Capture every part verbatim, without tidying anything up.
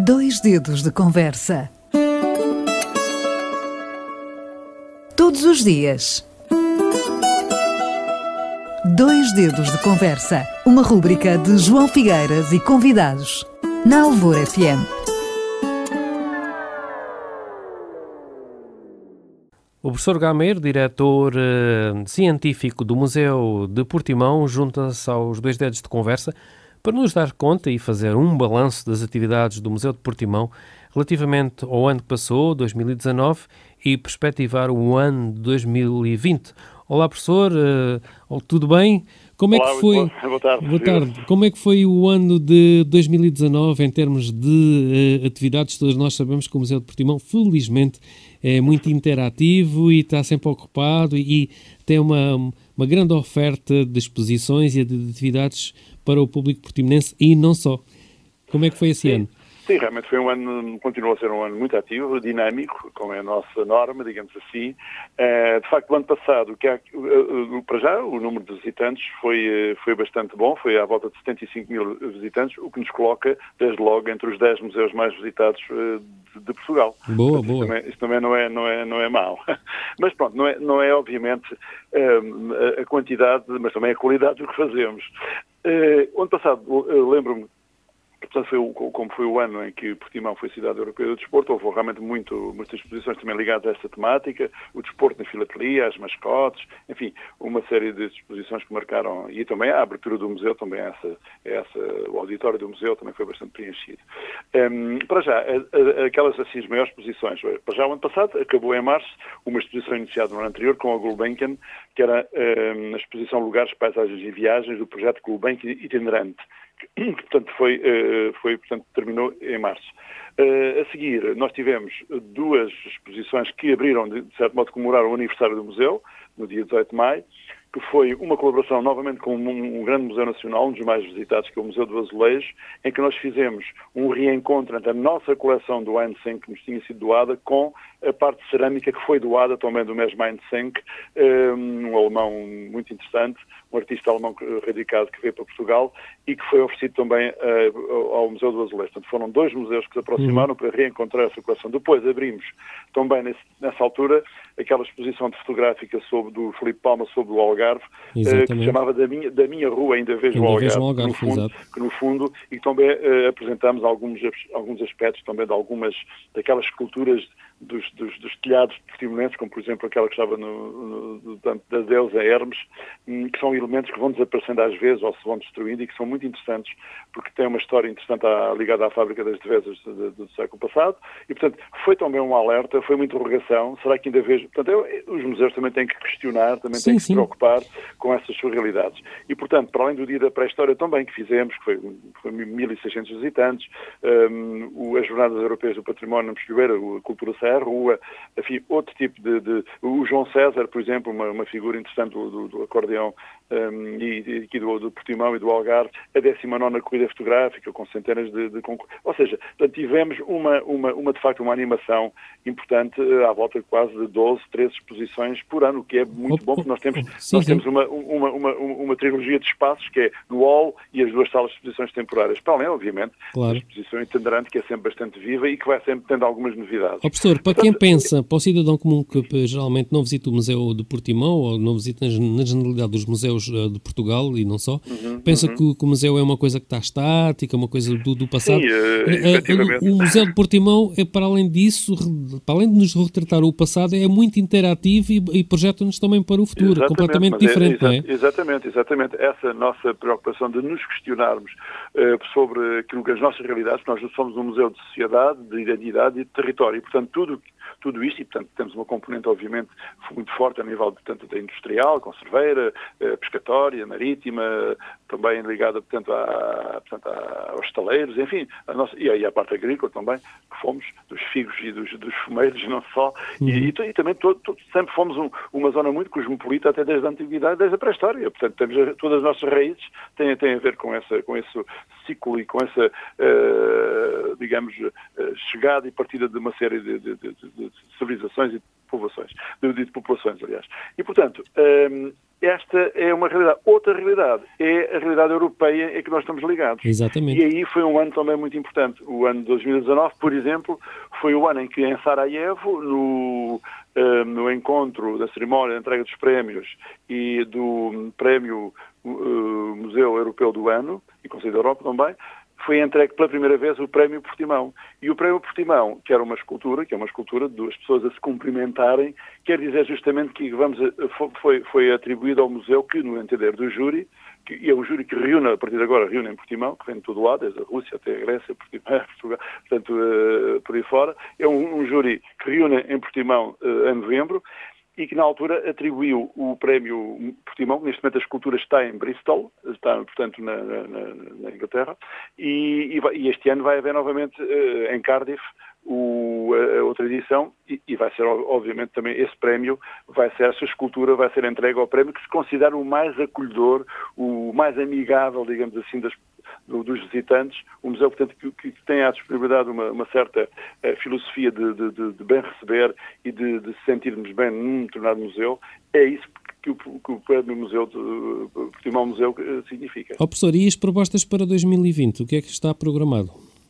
Dois dedos de conversa. Todos os dias. Dois dedos de conversa. Uma rúbrica de João Figueiras e convidados. Na Alvor F M. O professor Gameiro, diretor uh, científico do Museu de Portimão, junta-se aos dois dedos de conversa para nos dar conta e fazer um balanço das atividades do Museu de Portimão relativamente ao ano que passou, dois mil e dezanove, e perspectivar o ano de dois mil e vinte. Olá, professor, uh, tudo bem? Como Olá, é que foi? Boa, boa tarde. Boa tarde. Como é que foi o ano de dois mil e dezanove em termos de uh, atividades? Todos nós sabemos que o Museu de Portimão, felizmente, é muito interativo e está sempre ocupado e, e tem uma, uma grande oferta de exposições e de atividades para o público portimonense e não só. Como é que foi esse Sim. ano? Sim, realmente foi um ano, continuou a ser um ano muito ativo, dinâmico, como é a nossa norma, digamos assim. Uh, de facto, o ano passado, que há, uh, uh, para já, o número de visitantes foi, uh, foi bastante bom, foi à volta de setenta e cinco mil visitantes, o que nos coloca, desde logo, entre os dez museus mais visitados uh, de, de Portugal. Boa, Portanto, boa. Isso também, isso também não, é, não, é, não é mau. Mas pronto, não é, não é obviamente um, a, a quantidade, mas também a qualidade do que fazemos. Uh, ano passado, uh, lembro-me, portanto, foi o, como foi o ano em que Portimão foi cidade europeia do desporto, houve realmente muito, muitas exposições também ligadas a esta temática, o desporto na filatelia, as mascotes, enfim, uma série de exposições que marcaram, e também a abertura do museu, também essa, essa, o auditório do museu também foi bastante preenchido. Um, para já, a, a, aquelas assim, as maiores exposições, para já o ano passado, acabou em março, uma exposição iniciada no ano anterior com a Gulbenkian, que era um, a exposição Lugares, Paisagens e Viagens do projeto Gulbenkian Itinerante, que, portanto, foi, foi, portanto, terminou em março. A seguir, nós tivemos duas exposições que abriram, de certo modo, comemorar o aniversário do museu, no dia dezoito de maio, que foi uma colaboração novamente com um, um grande museu nacional, um dos mais visitados, que é o Museu do Azulejo, em que nós fizemos um reencontro entre a nossa coleção do Heinz que nos tinha sido doada com a parte de cerâmica que foi doada também do mesmo Heinz, um alemão muito interessante, um artista alemão radicado que veio para Portugal e que foi oferecido também uh, ao Museu do Azulejo. Portanto, foram dois museus que se aproximaram uhum. para reencontrar essa coleção. Depois abrimos também nesse, nessa altura aquela exposição de fotográfica sobre, do Filipe Palma sobre o Algarve, uh, que se chamava da minha, da minha Rua Ainda Vejo o Algarve, Algarve que, no fundo, que no fundo, e também uh, apresentamos alguns, alguns aspectos também de algumas daquelas esculturas Dos, dos, dos telhados portimonenses, como por exemplo aquela que estava no, no, no, da deusa Hermes, que são elementos que vão desaparecendo às vezes ou se vão destruindo e que são muito interessantes porque têm uma história interessante à, ligada à fábrica das devesas do, do século passado e, portanto, foi também um alerta, foi uma interrogação, será que ainda vejo... Portanto, eu, os museus também têm que questionar, também sim, têm que sim. se preocupar com essas suas realidades. E, portanto, para além do dia da pré-história também que fizemos, que foi, foi mil e seiscentos visitantes, um, as Jornadas Europeias do Património na Mosquiveira, a Cultura Serra, Rua, enfim, outro tipo de, de... O João César, por exemplo, uma, uma figura interessante do, do, do acordeão um, e, e aqui do, do Portimão e do Algarve, a décima nona corrida fotográfica, com centenas de, de concursos. Ou seja, portanto, tivemos uma, uma, uma, de facto, uma animação importante à volta de quase de doze, treze exposições por ano, o que é muito oh, bom, porque nós temos, oh, sim, nós sim. temos uma, uma, uma, uma trilogia de espaços, que é no hall e as duas salas de exposições temporárias. Para além, obviamente, claro. a exposição itinerante, que é sempre bastante viva e que vai sempre tendo algumas novidades. Oh, professor, para quem pensa, para o cidadão comum que geralmente não visita o Museu de Portimão ou não visita na generalidade dos museus de Portugal e não só, uhum, pensa uhum. Que, que o museu é uma coisa que está estática, uma coisa do, do passado. Sim, uh, efetivamente. O, o Museu de Portimão, é, para além disso, para além de nos retratar o passado, é muito interativo e, e projeta-nos também para o futuro, exatamente, completamente diferente, é, não é? Exatamente, exatamente. Essa nossa preocupação de nos questionarmos uh, sobre aquilo que as nossas realidades, porque nós somos um museu de sociedade, de identidade e de território, e, portanto, tudo tudo isto, e portanto temos uma componente obviamente muito forte a nível portanto, da industrial, conserveira, pescatória, marítima, também ligada portanto, à, portanto, aos estaleiros, enfim, a nossa, e, a, e à parte agrícola também, que fomos dos figos e dos, dos fumeiros, não só, uhum. e, e, e também todo, todo, sempre fomos um, uma zona muito cosmopolita até desde a antiguidade, desde a pré-história, portanto temos todas as nossas raízes têm, têm a ver com, essa, com esse ciclo e com essa, uh, digamos, uh, chegada e partida de uma série de, de, de, de civilizações e povoações, de, de populações, aliás. E, portanto, um, esta é uma realidade. Outra realidade é a realidade europeia em que nós estamos ligados. Exatamente. E aí foi um ano também muito importante. O ano de dois mil e dezanove, por exemplo, foi o ano em que em Sarajevo, no, uh, no encontro da cerimónia de entrega dos prémios e do prémio uh, Museu Europeu do Ano, e Conselho da Europa também, foi entregue pela primeira vez o Prémio Portimão. E o Prémio Portimão, que era uma escultura, que é uma escultura de duas pessoas a se cumprimentarem, quer dizer justamente que vamos a, foi, foi atribuído ao museu que, no entender do júri, que, e é um júri que reúne, a partir de agora, reúne em Portimão, que vem de todo lado, desde a Rússia até a Grécia, Portimão, Portugal, portanto, uh, por aí fora. É um, um júri que reúne em Portimão uh, em novembro, e que na altura atribuiu o prémio Portimão, que neste momento a escultura está em Bristol, está, portanto, na, na, na Inglaterra, e, e, vai, e este ano vai haver novamente uh, em Cardiff o, a, a outra edição, e, e vai ser, obviamente, também esse prémio, vai ser, essa escultura vai ser entregue ao prémio que se considera o mais acolhedor, o mais amigável, digamos assim, das Do, dos visitantes, um museu, portanto, que, que tem à disponibilidade uma, uma certa uh, filosofia de, de, de bem receber e de, de se sentirmos bem num determinado museu. É isso que o, que o Prémio Museu, de, uh, Portimão Museu uh, significa. Oh, professor, e as propostas para dois mil e vinte? O que é que está programado?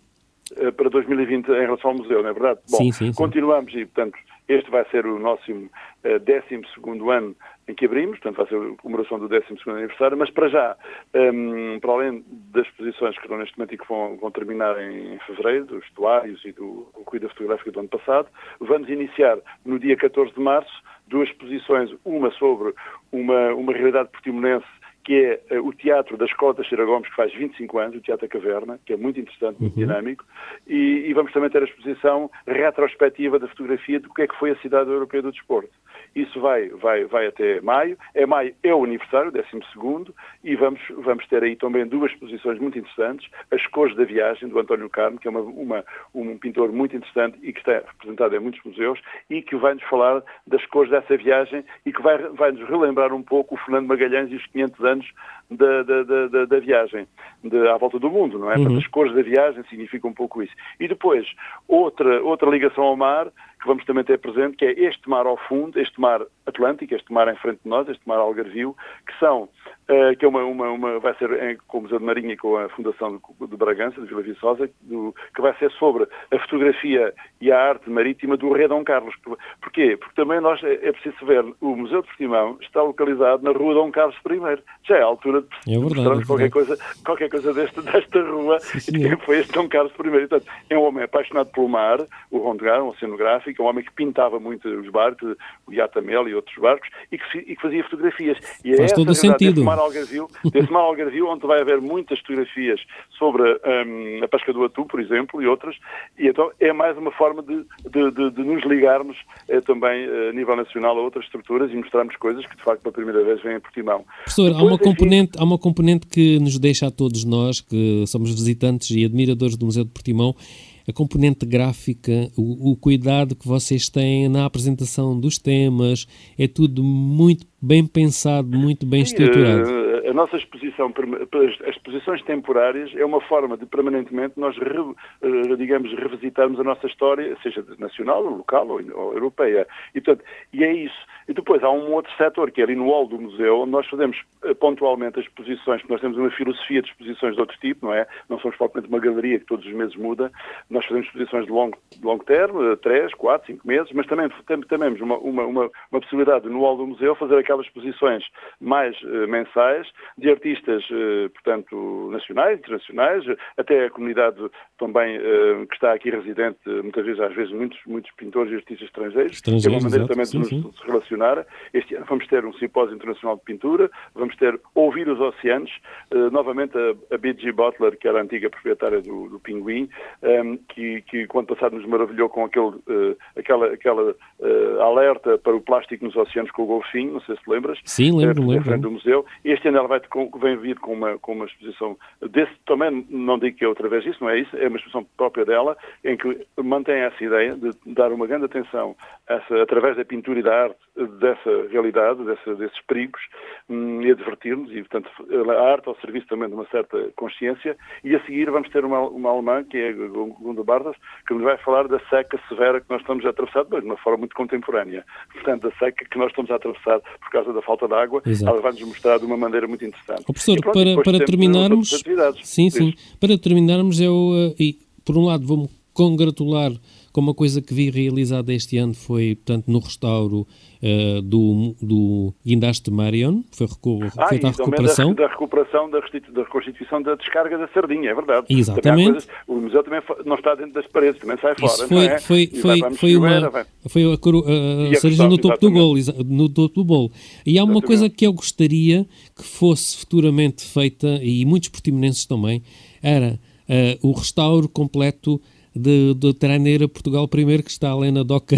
Uh, para dois mil e vinte em relação ao museu, não é verdade? Bom, sim, sim, sim. Continuamos e, portanto, este vai ser o nosso uh, décimo segundo ano em que abrimos, portanto vai ser a comemoração do décimo segundo aniversário, mas para já, um, para além das exposições que estão neste momento e que vão, vão terminar em fevereiro, dos estuários e do Corrida Fotográfica do ano passado, vamos iniciar no dia catorze de março duas exposições, uma sobre uma, uma realidade portimonense, que é uh, o Teatro da Escola Teixeira Gomes, que faz vinte e cinco anos, o Teatro da Caverna, que é muito interessante, muito uhum. dinâmico, e, e vamos também ter a exposição retrospectiva da fotografia do que é que foi a Cidade Europeia do Desporto. Isso vai, vai, vai até maio. É maio é o aniversário, décimo segundo, e vamos, vamos ter aí também duas exposições muito interessantes. As Cores da Viagem, do António Carmo, que é uma, uma, um pintor muito interessante e que está representado em muitos museus, e que vai-nos falar das cores dessa viagem e que vai, vai-nos relembrar um pouco o Fernando Magalhães e os quinhentos anos da, da, da, da viagem de, à volta do mundo, não é? Uhum. Portanto, as cores da viagem significam um pouco isso. E depois, outra, outra ligação ao mar, que vamos também ter presente, que é este mar ao fundo, este mar Atlântico, este mar em frente de nós, este mar Algarvio, que são, uh, que é uma, uma, uma, vai ser em, com o Museu de Marinha e com a Fundação de, de Bragança, de Vila Viçosa, do, que vai ser sobre a fotografia e a arte marítima do Rei Dom Carlos. Porquê? Porque também nós, é, é preciso ver, o Museu de Portimão está localizado na Rua Dom Carlos I. Já é a altura de é mostrarmos é qualquer coisa, qualquer coisa deste, desta rua, sim, e de quem foi este Dom Carlos I. Portanto, é um homem apaixonado pelo mar, o Rondegar, um oceanográfico, um homem que pintava muito os barcos, o Iatamel e outros barcos, e que, e que fazia fotografias. E é Faz essa todo o sentido. Desse mar Algarvio, desse mar Algarvio, onde vai haver muitas fotografias sobre um, a pesca do atu, por exemplo, e outras, e então é mais uma forma de, de, de, de nos ligarmos eh, também eh, a nível nacional a outras estruturas e mostrarmos coisas que, de facto, pela primeira vez vêm em Portimão. Professor, Depois, há uma, componente, há uma componente que nos deixa a todos nós, que somos visitantes e admiradores do Museu de Portimão, a componente gráfica, o, o cuidado que vocês têm na apresentação dos temas, é tudo muito bem pensado, muito bem Sim, estruturado. A nossa exposição, as exposições temporárias, é uma forma de permanentemente nós, digamos, revisitarmos a nossa história, seja nacional, local ou europeia. E, portanto, e é isso. E depois há um outro setor, que é ali no hall do museu, onde nós fazemos pontualmente as exposições, porque nós temos uma filosofia de exposições de outro tipo, não é? Não somos propriamente uma galeria que todos os meses muda. Nós fazemos exposições de longo, de longo termo, três, quatro, cinco meses, mas também temos também uma, uma, uma, uma possibilidade no hall do museu fazer aquelas exposições mais uh, mensais de artistas, uh, portanto, nacionais, internacionais, até a comunidade também uh, que está aqui residente, muitas vezes, às vezes, muitos, muitos pintores e artistas estrangeiros. estrangeiros é uma maneira exato, também sim, de sim. nos relacionar. Este ano vamos ter um simpósio internacional de pintura, vamos ter Ouvir os Oceanos, uh, novamente a, a B G Butler, que era a antiga proprietária do, do Pinguim, um, que, que quando passado nos maravilhou com aquele, uh, aquela, aquela uh, alerta para o plástico nos oceanos com o golfinho, não sei se te lembras. Sim, lembro, uh, lembro. frente do museu. Este ano ela vai, com, vem vir com uma, com uma exposição desse, também não digo que é outra vez isso, não é isso, é uma exposição própria dela, em que mantém essa ideia de dar uma grande atenção a essa, através da pintura e da arte dessa realidade, dessa, desses perigos, hum, e advertir-nos, e, portanto, a arte ao serviço também de uma certa consciência, e a seguir vamos ter uma, uma alemã, que é a Gunda Bartas, que nos vai falar da seca severa que nós estamos a atravessar, mas de uma forma muito contemporânea. Portanto, a seca que nós estamos a atravessar por causa da falta de água, Exato. Ela vai-nos mostrar de uma maneira muito interessante. Oh, professor, e pronto, para, para terminarmos... Sim, sim. Para terminarmos, eu, uh, e, por um lado, vou-me congratular com uma coisa que vi realizada este ano, foi, portanto, no restauro uh, do, do guindaste de Marion, foi recu- ah, feita a recuperação. Da, da recuperação, da, restitu- da reconstituição da descarga da sardinha, é verdade. Exatamente. Coisas, o museu também não está dentro das paredes, também sai fora, Isso foi, não é? Foi, foi, vai, foi, uma, vai. foi a, coro- a, a cereja no topo do bolo, no topo do bolo. E há uma exatamente. Coisa que eu gostaria que fosse futuramente feita, e muitos portimonenses também, era uh, o restauro completo da Traneira Portugal primeiro, que está ali na Doca,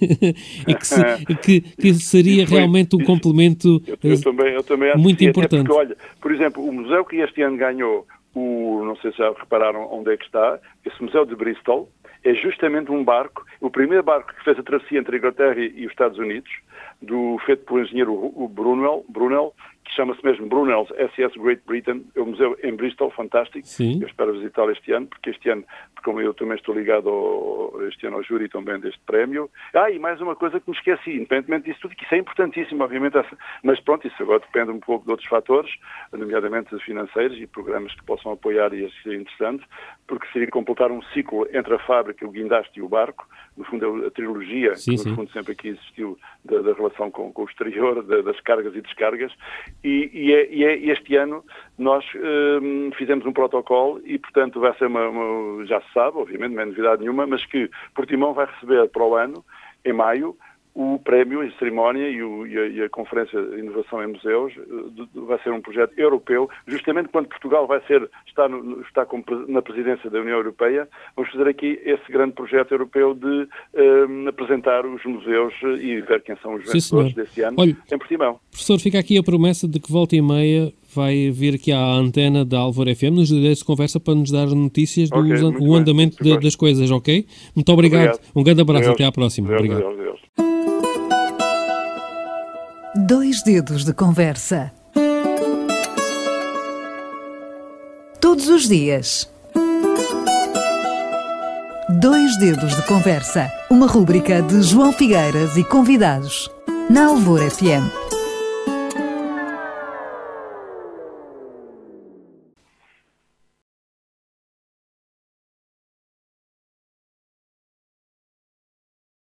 e que, se, que, que seria foi, realmente um isso, complemento eu, eu também, eu também acho muito que, importante. Porque, olha, por exemplo, o museu que este ano ganhou, o, não sei se já repararam onde é que está, esse museu de Bristol, é justamente um barco, o primeiro barco que fez a travessia entre a Inglaterra e os Estados Unidos, do, feito pelo engenheiro o Brunel, Brunel, que chama-se mesmo Brunel's S S Great Britain, é um museu em Bristol, fantástico. Sim. Eu espero visitá-lo este ano, porque este ano, como eu também estou ligado ao, este ano ao júri também deste prémio. Ah, e mais uma coisa que me esqueci, independentemente disso tudo, que isso é importantíssimo, obviamente, mas pronto, isso agora depende um pouco de outros fatores, nomeadamente os financeiros e programas que possam apoiar, e isso é interessante, porque seria completar um ciclo entre a fábrica, o guindaste e o barco, no fundo a trilogia, sim, que no sim. fundo sempre aqui existiu, da, da relação com, com o exterior, da, das cargas e descargas, e, e, é, e, é, este ano nós hum, fizemos um protocolo e, portanto, vai ser uma, uma, já se sabe, obviamente, não é novidade nenhuma, mas que Portimão vai receber para o ano, em maio, o prémio, a cerimónia e, o, e, a, e a Conferência de Inovação em Museus vai ser um projeto europeu, justamente quando Portugal vai ser, está, no, está com, na presidência da União Europeia, vamos fazer aqui esse grande projeto europeu de um, apresentar os museus e ver quem são os vencedores desse ano. Olha, em Portimão. Professor, fica aqui a promessa de que volta e meia vai vir aqui à antena da Alvor F M, nos direitos de conversa, para nos dar notícias do okay, do andamento de, das coisas, ok? Muito obrigado. obrigado. Um grande abraço. Deus. Até à próxima. Deus, obrigado. Deus, Deus. Dois dedos de conversa. Todos os dias. Dois dedos de conversa. Uma rúbrica de João Figueiras e convidados. Na Alvor F M.